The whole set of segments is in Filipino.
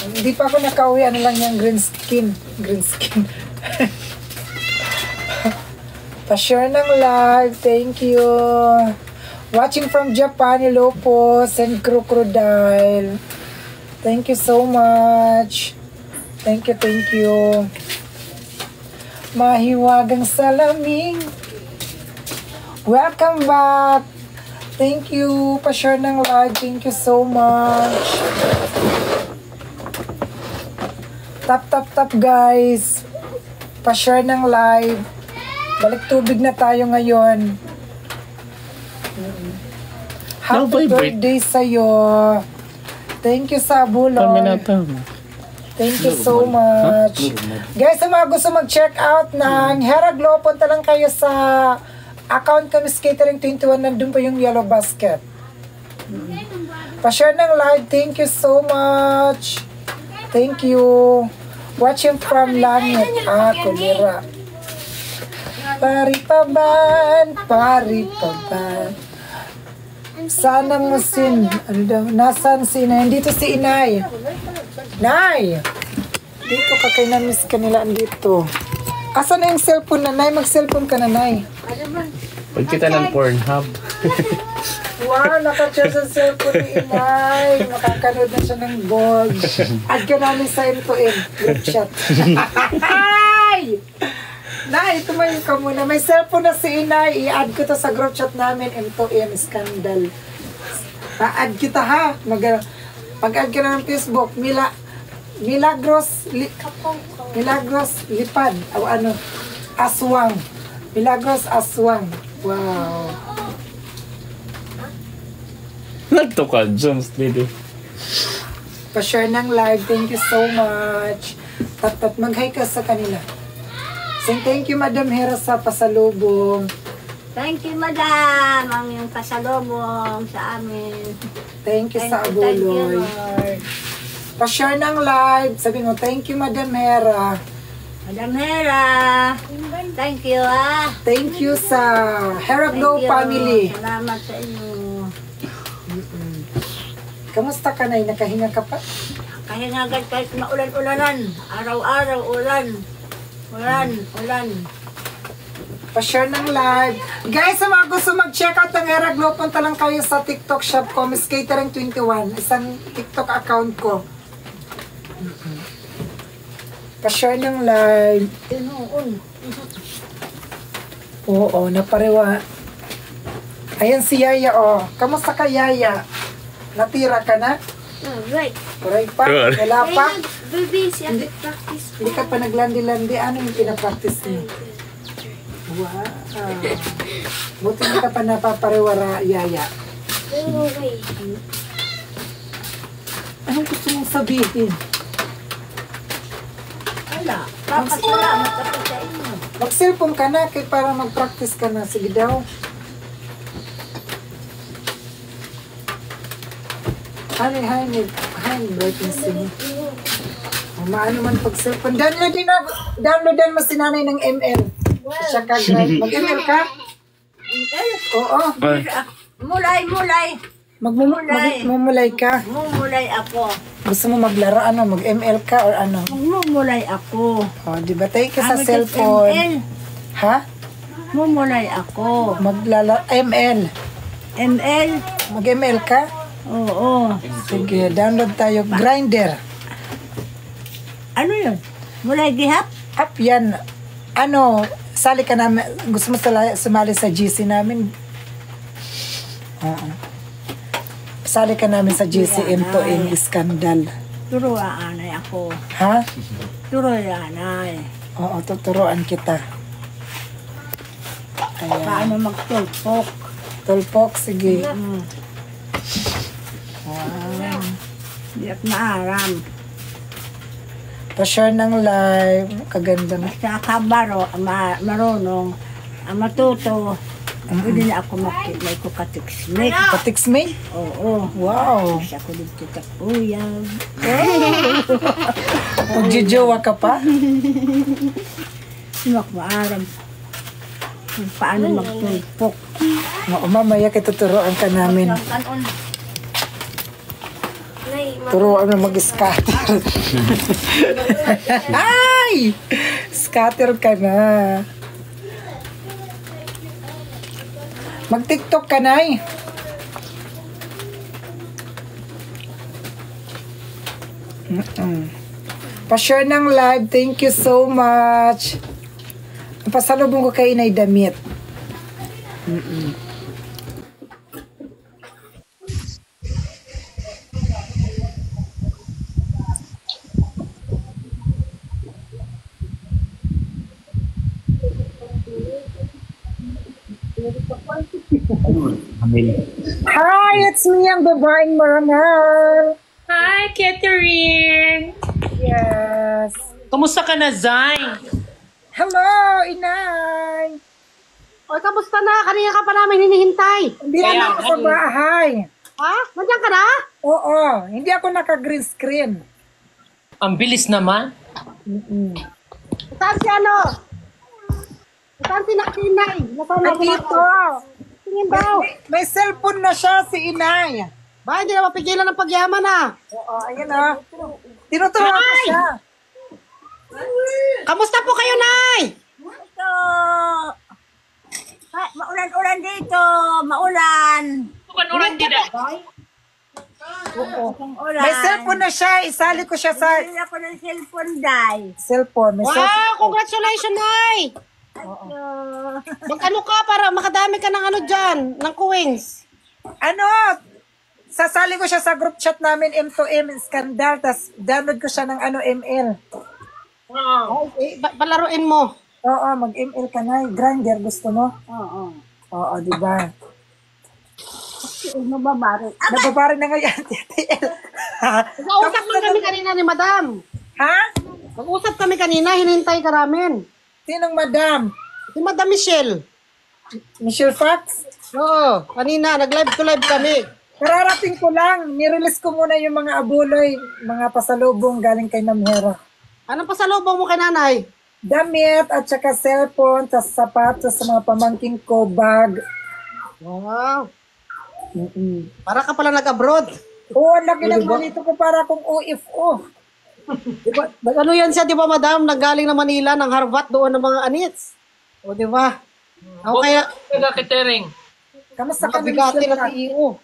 Hindi pa ako nakauwi. Ano lang yung green skin. Green skin. Pa-share ng live. Thank you. Watching from Japan. Hello po. Send crocodile. Thank you so much. Thank you, thank you. Mahiwagang salaming. Welcome back. Thank you. Pa-share ng live. Thank you so much. Tap, guys. Pa-share ng live. Balik tubig na tayo ngayon. Happy birthday sa'yo. Thank you, Sabuloy. Thank you so much. Guys, sa mga gusto mag-check out ng Hera Glow, punta lang kayo sa account ko, Miss Catering 21. Nandun po yung yellow basket. Pa-share ng live. Thank you so much. Thank you. Watching from Langit. Kulira. Paripaban. Sana mo ano daw, nasan si Inay? Dito si Inay. Nay! Dito ka kay na-miss ka nila andito. Asan na yung cellphone na, Nay? Mag-cellphone ka na, Nay. Pag kita ng Pornhub. Wow, naka-share sa cellphone ni Inay. Makakanood na siya ng gold. Add ka namin sa M2M. Group chat. Ay! Nay, tumayo ka muna. May cellphone na si Inay. I-add ko to sa group chat namin. M2M Scandal. Pa-add kita ha. Mag-add ka na ng Facebook. Milagros Lipad. O ano? Aswang. Milagros Aswang. Wow. Nagto ka, Jones, lady. Pa-share ng live. Thank you so much. Tat, mag-hi ka sa kanila. Saying thank you, Madam Hera, sa pasalubong. Thank you, Madam, ang yung pasalubong sa amin. Thank you sa Abuloy. Thank you, Lord. Pa-share ng live. Sabi mo, thank you, Madam Hera. Madam Hera, thank you, ah. Thank you sa Hera Glow family. Salamat sa inyo. Kamusta ka na? Nakahinga ka pa? Kahinga agad kahit maulan-ulanan. Araw-araw, ulan. Ulan. Pa-share ng live. Guys, sa mga gusto mag-check out ng Hera Glow, punta lang kayo sa TikTok shop ko, Miss Catering 21. Isang TikTok account ko. Pa-share ng live. Oo, naparewa. Ayan si Yaya, oh. Kamusta ka, Yaya? Natira ka na? Right. Kuray pa? Wala pa? Baby, siya practice. Hindi ka pa naglandi-landi. Ano yung pinapractice niyo? Wow. Buti hindi ka pa napaparewara, Yaya. Anong gusto mong sabihin? Wala. Papasalamat ako sa inyo. Mag-cellphone ka na kaya para mag-practice ka na. Sige daw. Hi, brightness mo. Maano man pag-cellphone. Downloadan mo si nanay ng ML. Siya ka-drive. Mag-ML ka? Oo. Mulay. Magmumulay ka? Mumulay ako. Gusto mo maglaro, mag-ML ka or ano? Mumulay ako. Oh, di ba? Tayo ka sa cellphone. Ha? Mumulay ako. ML. ML? Mag-ML ka? Oo. Sige, download tayo. Grindr. Ano yun? Mulay gihap? App yan. Sali ka namin. Gusto mo sumali sa GC namin? Oo. Sali ka namin sa GC M2M Scandal. Turuanay ako. Ha? Turuanay. Oo, tuturuan kita. Ayan. Paano magtulpok? Tulpok, sige. Wow. Di at maaram. Pa-share ng live. Kaganda na. Basta kabaro, marunong, matuto. Pwede na ako may ko katiksmate. Katiksmate? Oo. Wow. Basta ako dito kakuyag. Magjijowa ka pa? Simak maaram. Paano magtulpok. Mamaya kituturoan ka namin. Turuan na mag-scatter. Ay! Scatter ka na. Mag-TikTok ka na eh. Pa-share ng live. Thank you so much. Pasalubong ko kay Inay damit. Hi, it's me, ang babaeng marangal. Hi, Catherine! Yes. Kamusta ka na, Zay? Hello, Inay. Oy, kamusta na? Kanina ka pa namin hinihintay. Hindi na ako sa bahay. Ha? Nandiyan ka na? Oo, hindi ako naka-green screen. Ang bilis naman. Saan si ano? Saan si Nakinay? Nasaan na Dito. Tingin daw. May cellphone na siya, si Inay. Ba, hindi na mapigilan ng pagyaman ah. Oo, ayun o. Tinuturuan ko siya. Kamusta po kayo, Nay? Ito. Maulan-ulan dito. Maulan. Bukan orang tidak. Ulan. May cellphone na siya. Isali ko siya sa Hindi ako ng cellphone, Day. cellphone. May cellphone. Wow, congratulations, Nay! Mag-ano ka para makadami ka ng ano dyan, ng coins. Ano? Sasali ko siya sa group chat namin M2M Scandal. Tapos download ko siya ng ano ML. Palaruin mo. Oo, mag-ML ka na. Grinder, gusto mo? Oo. Oo, di ba? Ano ba, Mari? Nababari na ngayon. TTL. Mag-uusap lang kami kanina ni Madam. Ha? Mag-usap kami kanina, hinintay ka namin. Sinong madam? Si Madam Michelle. Michelle Fox? Oo, kanina, nag-live to live kami. Kararating ko lang. Nirelease ko muna yung mga abuloy, mga pasalubong galing kay Namhera. Anong pasalubong mo kay nanay? Damit at saka cellphone, tas sapatos sa mga pamangkin ko, bag. Wow. Para ka pala nag-abroad. Oo, ang laki ng manito ko para akong OFO. Diba, ano yan siya, di ba, Madam? Nanggaling na Manila, ng Harvard doon ng mga anits. O, di ba? Ako kaya, Taga Catering. Kamusta ka bigati na na? si iyo.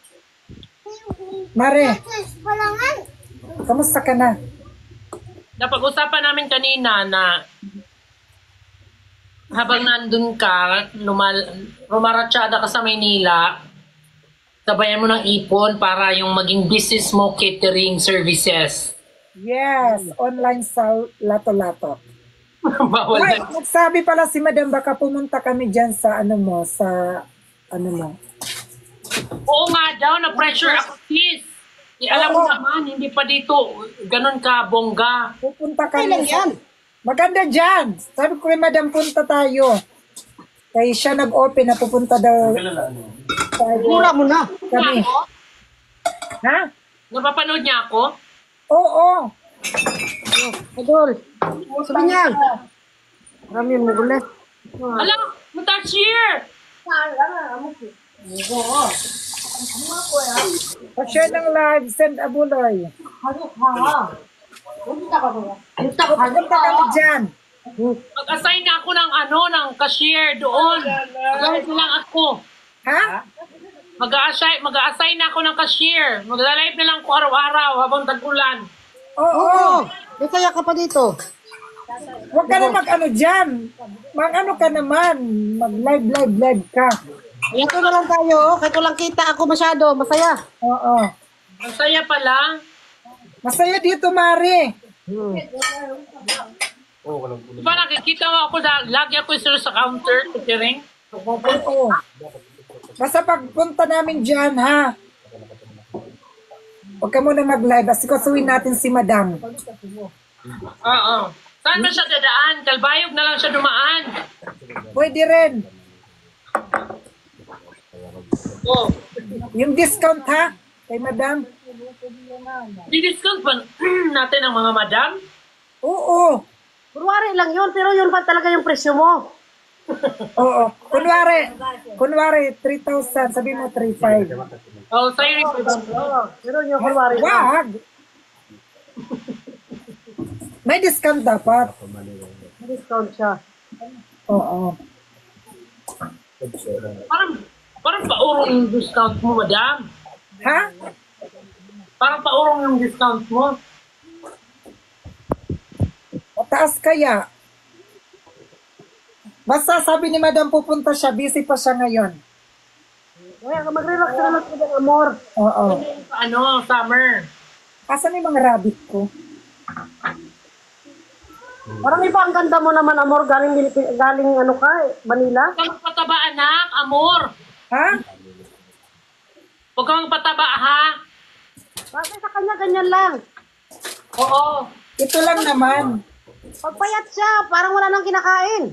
Mare, kamusta ka na? Napag-usapan namin kanina na habang nandun ka, rumaratsada ka sa Maynila, sabayan mo ng ipon para yung maging business mo catering services. Yes, online sa Lato-Lato. Bawal Ay, na. nagsabi pala si Madam, baka pumunta kami dyan sa ano mo, sa ano mo. Oo nga daw, na-pressure ako, sis. Alam mo naman, hindi pa dito ganun ka, bongga. Pupunta kami. Kailan yan? Maganda dyan. Sabi ko kay Madam, punta tayo. Kaya siya nag-open na pupunta daw tayo. Mura mo na. Kami. Ha? Napapanood niya ako? Oo. Idol. Sabi niya. Marami mo ulit. Alam, Mutashir! Pa-share ng live, send abuloy. Punta kami dyan. Mag-assign na ako ng ng cashier doon. Mag-assign na lang ako. Ha? Mag-assign na ako ng cashier. Magla-live na lang ako araw-araw habang tag-ulan. Oo. May kaya ka pa dito. Huwag ka na mag-ano dyan. Mag-ano ka naman. Mag-live ka. Ito na lang tayo. Kahit walang kita ako masyado. Masaya. Oo. Ang saya pala. Masaya dito, Mari. Diba nakikita mo ako lagi ako isa sa counter, catering? Oo. Basta pagpunta namin dyan, ha? Huwag ka muna mag-live. Asikasuin natin si Madam. Oo. Saan ba siya dadaan? Kalbayog na lang siya dumaan. Pwede rin. Oh. Yung discount, ha? Kay Madam. Di-discount ba natin ang mga madam? Oo. Kunwari lang yun. Pero yun pa talaga yung presyo mo. Oo. Kunwari, 3,000. Sabi mo 3,500. Oh, sa'yo rin. Pero yung kunwari lang. Wag. May discount dapat. May discount siya. Oo. Parang paurong yung discount mo, madam. Ha? Parang paurong yung discount mo. Mataas kaya. Basta sabi ni Madam pupunta siya, busy pa siya ngayon. Kaya mag-relax ka naman sa amor. Oo. Ano, summer. Asan yung mga rabbit ko? Parang iba ang ganda mo naman, amor. Galing ano ka, Manila. Huwag kang pataba, anak, amor. Ha? Huwag kang pataba, ha? Bakit sa kanya ganyan lang? Oo. Ito lang naman. Pagpayat siya, parang wala nang kinakain.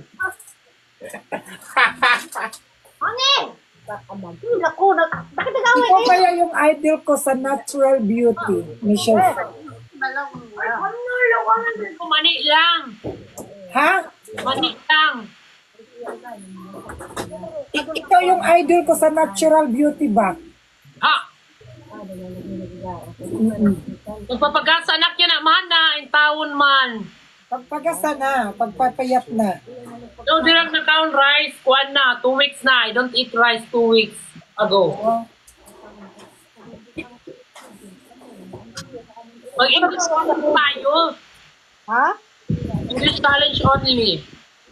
Ano? Naku, bakit nag-away Ikaw kayo? kaya yung idol ko sa natural beauty, Michelle. Mani lang. Ha? Mani lang. Ikaw yung idol ko sa natural beauty ba? Ha? Nagpapagasa anak yan, man na, in taon man. Pagpagasa na, pagpapayat na. So, direct na count rice, kuwan na, 2 weeks na. I don't eat rice 2 weeks ago. Mag-English challenge tayo. Ha? English challenge only.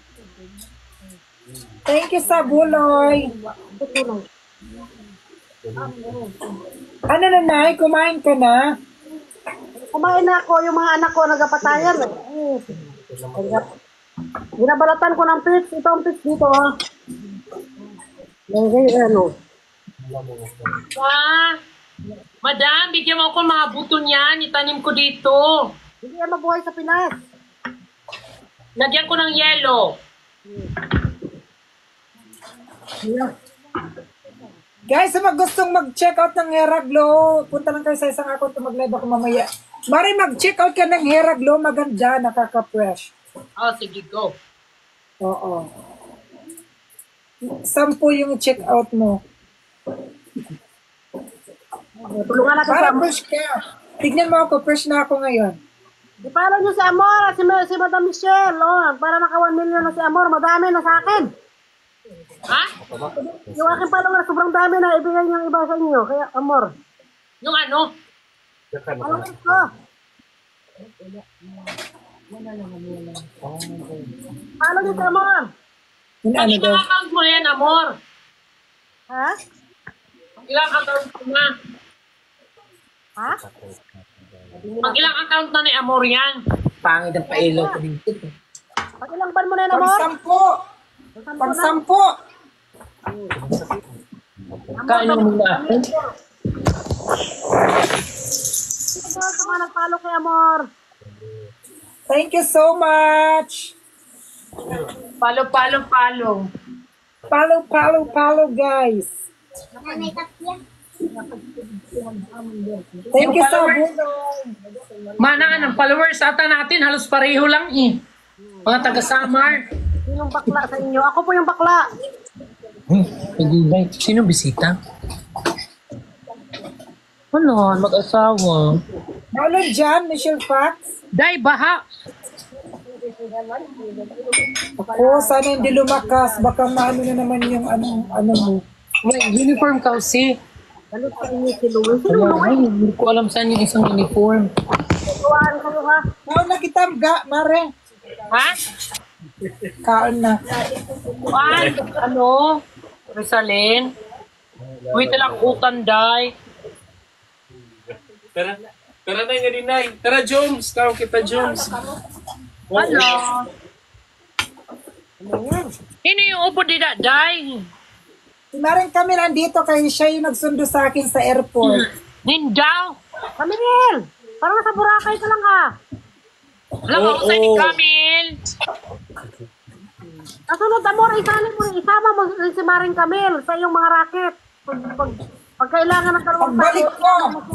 Thank you sa buloy. Ano na, Nay? Kumain ka na? Kumain na ako, yung mga anak ko nagapatayan. Binabalatan ko ng pits. Ito ang pits dito, ha? Ano? Madam, bigyan mo ako mga buto niyan. Itanim ko dito. Hindi yan mabuhay sa Pinas. Lagyan ko ng yellow. Guys, sa mga gustong mag-check out ng Heraglo, punta lang kayo sa isang account to mag-live ako mamaya. Mari mag-check out ka ng Heraglo, maganda, nakaka-fresh. Oh, sige, go. Oo. 10 yung check out mo. Tulungan natin sa Para Amor. fresh ka. Tignan mo ako, fresh na ako ngayon. Ipalo nyo si Amor, si Madam Michelle. Oh, para naka 1 million na si Amor, madami na sa akin. Ha? Yung aking follower, sobrang dami na ibigay niyang iba sa inyo. Kaya Amor, Yung ano? followers ko. Follow nyo si Amor. Yun, ano Ang daw? ilang account mo yan, amor? Ha? Ilang account mo na? Ha? Ang ilang account na ni amor yan? Pangit ang pailaw ko dito. Pag ilang ban mo na yun, Amor? Pang-sampo! Pang-sampo! Kain mo muna. Amor, sa mga nag-follow kay Amor. Thank you so much! Follow. Follow, guys! Thank you so much! Mana, ang followers ata natin, halos pareho lang eh. Mga taga-Samar. Sinong bakla sa inyo? Ako po yung bakla. Sino bisita? Ano, mag-asawa. Malo dyan, Michelle Fox. Day, baha. Ako, sana hindi lumakas. Baka maano na naman yung ano mo. May uniform kasi. Galit sa inyo si Louie. Sino Wala, Louie? hindi ko alam saan yung isang uniform. Tuwaan kayo ha. Kaon na kita, Mare. Ha? Kaon na. Juan, ano? Rizalin? Wait lang, utanday. Tara na nga din, Nay. Tara, Jones. Tara kita, Jones. Ano? Sino yung upo di day? Si Maring kami nandito kaya siya yung nagsundo sa akin sa airport. Nindaw? Camille! Parang nasa Boracay ka lang ha. Alam mo, sa ni Camille. Kasunod, Amor, isama mo si Maring Camille sa iyong mga racket. Pag kailangan ng dalawang Pagbalik ko,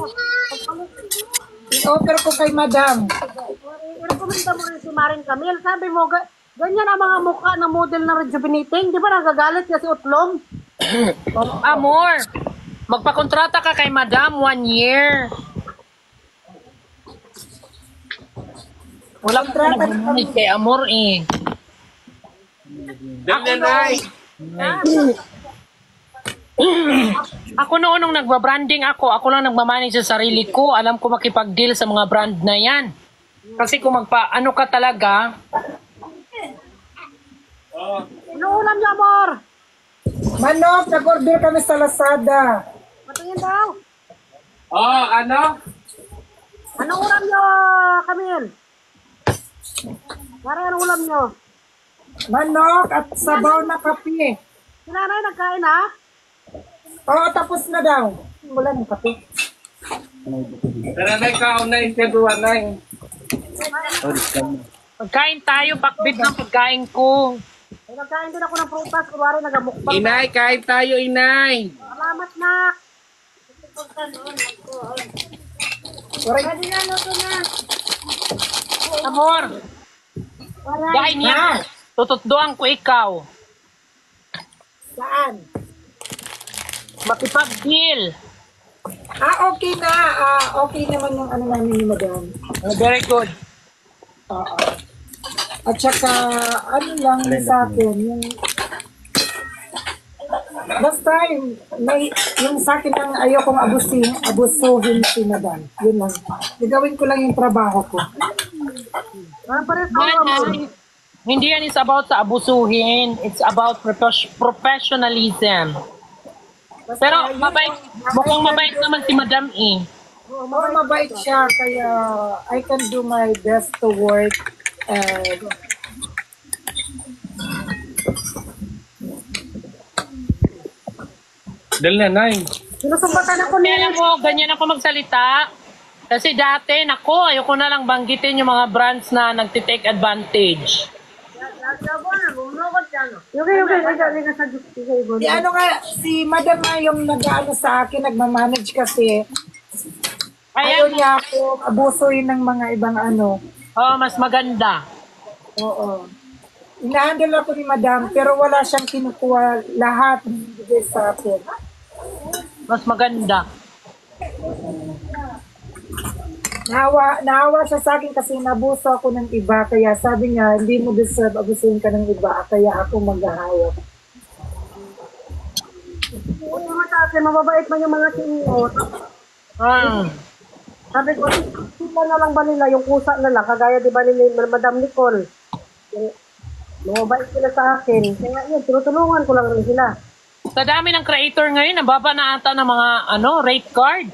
i-offer ko kay Madam. i-recommenda mo rin si Maring Camille. Sabi mo, ganyan ang mga mukha ng model ng rejuvenating. Di ba nagagalit niya si Utlong? Amor, magpakontrata ka kay Madam 1 year. Wala pa Kontrata nagmamanage kay Amor eh. Dali na, Nay. Ako noon nung nagbabranding ako lang nagmamanage sa sarili ko. Alam ko makipag-deal sa mga brand na yan. Kasi kung ano ka talaga, Ano ulam niyo, Amor? Manok, nag-order kami sa Lazada. Patingin daw. Oh, ano? Ano ulam niyo, Camille? Mare, ano ulam niyo? Manok at sabaw na kape. Si nanay nagkain, ha? Oo, tapos na daw. Wala ng kape. Tara, Nay, kaon na yung kaduwa, Nay. pagkain tayo, pakbit ng pagkain ko. Ay, nagkain din ako ng prutas. Kunwari, nagamukbang. Inay, kain tayo, Inay. Salamat, nak. Pwede na, luto na. Amor, kain niya. Tututduan ko ikaw. Saan? Makipag-deal. Okay na. Okay naman yung ano namin ni Madam. Very good. Oo. At saka, ano lang sa akin, yung... Basta yung sa akin lang ayokong abusuhin si Madam. Yun lang. Gagawin ko lang yung trabaho ko. Hindi yan is about sa abusuhin. It's about professionalism. Pero mukhang mabait naman si Madam eh. Oo, mabait siya, kaya I can do my best to work. Dali na, Nay. Sinusumbatan ako Kaya alam mo, ganyan ako magsalita. Kasi dati, nako, ayoko na lang banggitin yung mga brands na nagtitake advantage. Si ano nga, si Madam nga yung nag-ano sa akin, nagmamanage kasi. Ayaw niya ako abusuin ng mga ibang ano. Oh, mas maganda. Oo. Inahandle ako ni Madam, pero wala siyang kinukuha lahat bigay sa akin. Mas maganda. Nahawa siya sa akin kasi nabuso ako ng iba, kaya sabi niya, hindi mo deserve abusuin ka ng iba, kaya ako maghahawak. Kung naman sa akin, mababait man yung mga CEO. Sabi ko, sila na lang ba nila, yung kusa na lang, kagaya di ba nila Madam Nicole. Mababait sila sa akin. Kaya yun, tinutulungan ko lang rin sila. Sa dami ng creator ngayon, nababa na ata ng mga rate card.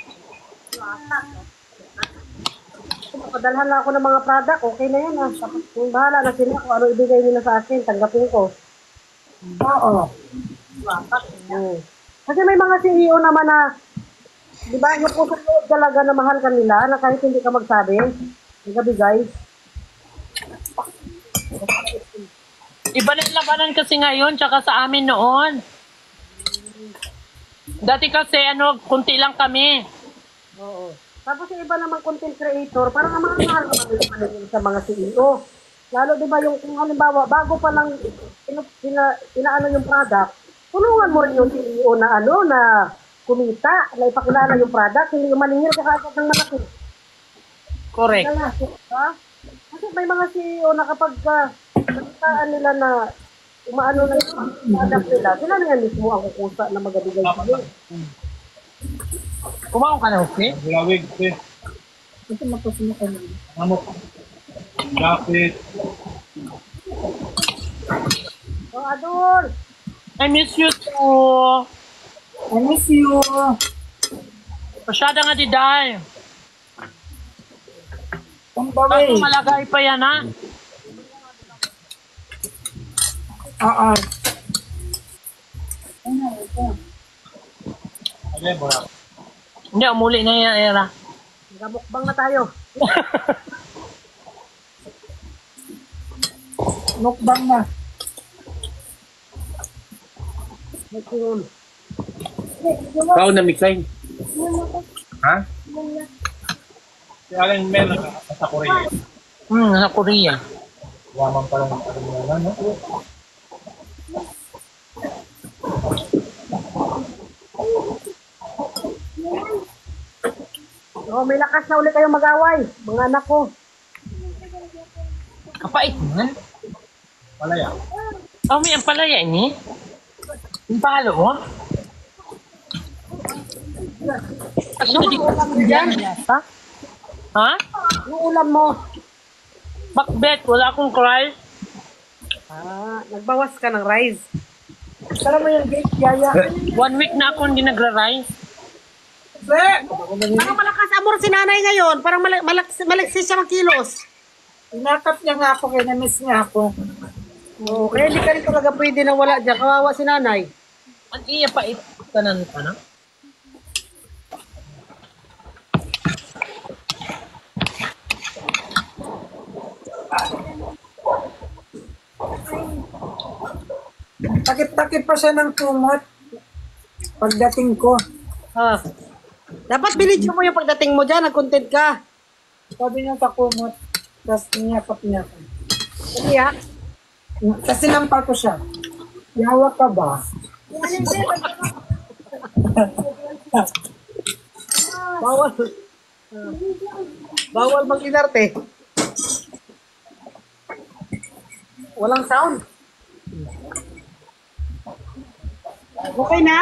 Padalhan lang ako ng mga product, okay na yan. Tapos kung bahala na sila kung ano ibigay nila sa akin, tanggapin ko. Oo. Kasi may mga CEO naman na, di ba, yung puso loob talaga na mahal ka nila, na kahit hindi ka magsabi, nagabigay. Iba na yung labanan kasi ngayon, tsaka sa amin noon. Dati kasi, kunti lang kami. Oo. Tapos yung iba naman content creator, parang ang mga mahal naman sa mga CEO. Lalo di ba yung kung halimbawa, bago pa lang inaano yung product, tulungan mo rin yung CEO na na kumita, na ipakilala yung product, hindi yung maningil ka agad ng malaki. Correct. Kasi may mga CEO na kapag nakitaan nila na umaano na yung product nila, sila na yan mismo ang kukusa na magabigay sila. Kumaon ka na, okay? Lawig, Ito magpasama ka naman. Ano? Lapit. Oh, Adol! I miss you too. I miss you. Masyada nga di dahil. On the way. Bakit malagay pa yan, ha? Oo. Hindi, umuli na yan, Era. Nagamukbang na tayo. Mukbang na. Kaon na, Mikay. Ha? Si Alan Mel, sa Korea. Sa Korea. Waman pa lang no? Oh, may lakas na ulit kayong mag-away, mga anak ko. Kapait man. Palaya. Oh, may ang palaya ini. Yung palo mo. Ano ha? Ha? Yung ulam mo. Bakbet, wala akong cry. Nagbawas ka ng rice. Tara mo yung gate, Yaya. 1 week na ako hindi nagra-rise. Parang malakas amor si nanay ngayon. Parang malaksis siya magkilos. Inakap niya nga ako, kaya na-miss niya ako. Oo, kaya hindi ka rin talaga pwede na wala dyan. Kawawa si nanay. Ang iya pa itanan pa na. Takip-takip pa siya ng kumot. Pagdating ko. Dapat binidyo mo yung pagdating mo dyan. Nag-content ka. Sabi niya sa kumot. Tapos niyakap niya ako. Kaya, Kasi nampal ko siya. Yawa ka ba? bawal. Bawal mag-inarte. Walang sound. Okay na?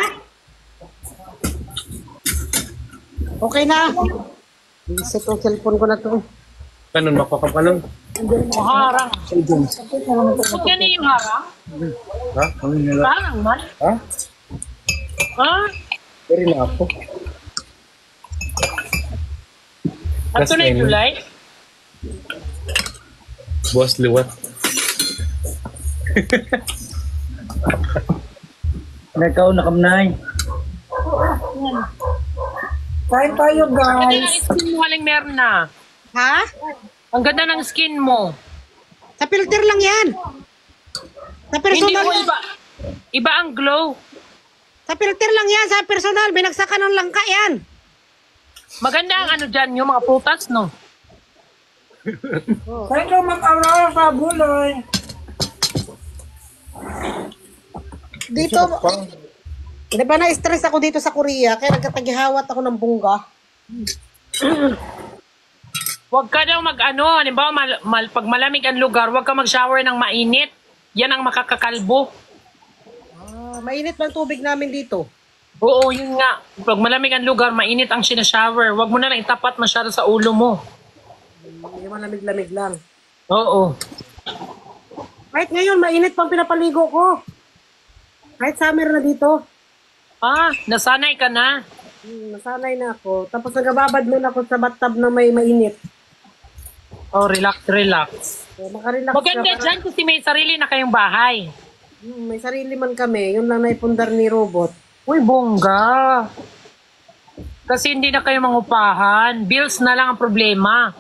Okay na? Iset yung cellphone ko na to. Kanon, makakapanon. Harang. Huwag yan yung harang. Ha? Ano nila? Harang man. Ha? Ha? Pero na ako. Ato na yung tulay. Boss liwat. Nakaw na kamnay. Kain tayo, Ang ganda ng guys. skin mo, Haling Merna. Ha? Ang ganda ng skin mo. Sa filter lang yan. Sa Hindi personal mo yan. iba. Iba ang glow. Sa filter lang yan. Sa personal. Binagsakan ng langka yan. Maganda ang ano dyan, yung mga prutas, no? Kain ka mag-araw sa buloy. Dito, di ba na-stress ako dito sa Korea, kaya nagkatagihawat ako ng bungga. Huwag ka daw mag-ano, halimbawa pag malamig ang lugar, huwag ka mag-shower ng mainit. Yan ang makakakalbo. Mainit lang tubig namin dito. Oo, yun nga. Pag malamig ang lugar, mainit ang sinashower. Huwag mo na lang itapat masyado sa ulo mo. Hindi malamig-lamig lang. Oo. Kahit ngayon, mainit pang pinapaligo ko. Kahit summer na dito. Nasanay ka na. Nasanay na ako. Tapos nagababad muna ako sa bathtub na may mainit. Oh, relax, relax. So, makarelax Maganda ka. dyan kasi may sarili na kayong bahay. May sarili man kami. Yun lang naipundar ni Robot. Uy, bongga. Kasi hindi na kayo mangupahan. Bills na lang ang problema.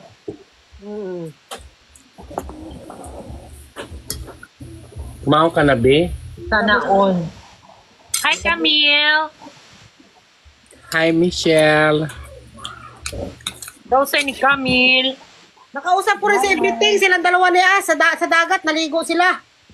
Kumaon ka na, be? Sana all. Hi, Camille. Hi, Michelle. Daw sa ni Camille. Nakausap ko rin si everything. Silang dalawa niya. Sa dagat, naligo sila.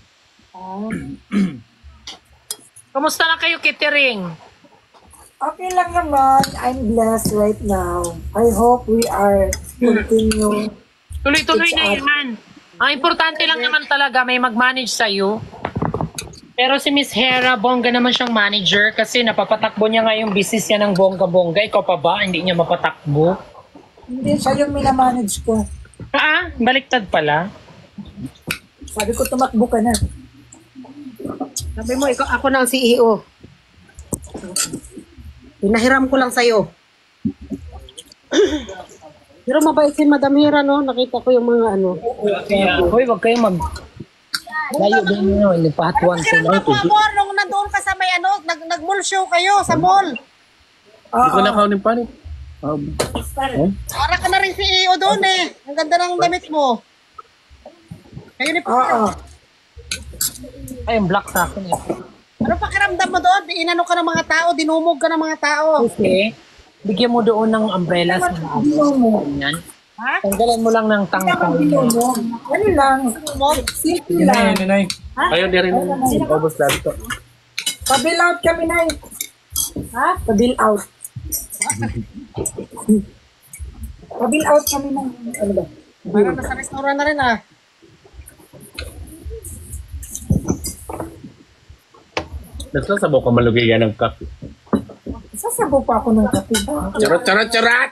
Kamusta na kayo, Kittering? Okay lang naman. I'm blessed right now. I hope we are continue. Tuloy-tuloy na yan. Ang importante lang naman talaga may mag-manage sa'yo. Pero si Miss Hera, bongga naman siyang manager kasi napapatakbo niya nga yung business niya ng bongga-bongga. Ikaw pa ba? Hindi niya mapatakbo. Hindi siya yung minamanage ko. Baliktad pala. Sabi ko, tumakbo ka na. Sabi mo, ako na ang CEO. Pinahiram ko lang sa'yo. Pero mabait si Madam Hera, no? Nakita ko yung mga ano. Hoy, wag kayo layo din nyo. Nagpahatuan sa Pakiram mo, amor, nung nandoon ka sa may ano, nag-mall show kayo sa mall. Hindi ko nakaw ng panik. Para ka na rin CEO doon eh. Ang ganda ng damit mo. Kayo ni Oo. Ay, yung black sa akin. Ano pakiramdam mo doon? Inano ka ng mga tao, dinumog ka ng mga tao. Okay. Bigyan mo doon ng umbrella sa Binomo. yan. Ha? Tanggalan mo lang ng tangkang. Binomo. Ano lang. Simple lang. Nanay. Ayaw di rin. Obos lahat to. Pabil out kami na. Ha? Pabil out. Pabil out kami ng ano ba? Parang nasa restaurant na rin ah. Nagsasabaw ka malugay yan ng kape. Sasabo pa ako ng kape ba? Charot, charot, charot!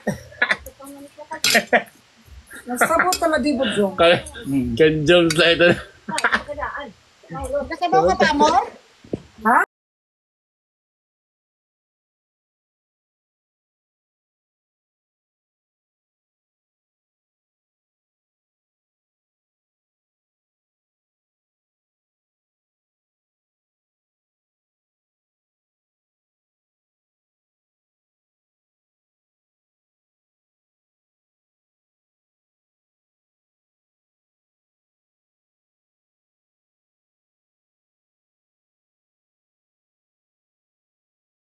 Nagsabo tala di ba, Jong? Kan Joms na ito. Kasabaw ka pa, amor?